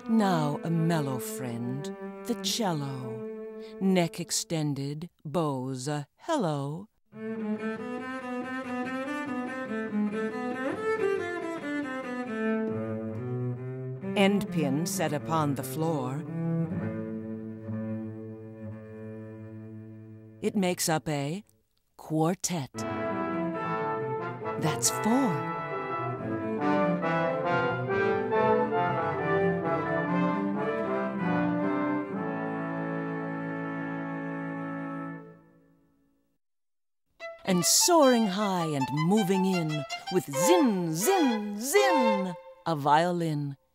Now a mellow friend, the cello. Neck extended, bows a hello. End pin set upon the floor. It makes up a quartet. That's 4. And soaring high and moving in, with zin, zin, zin, a violin.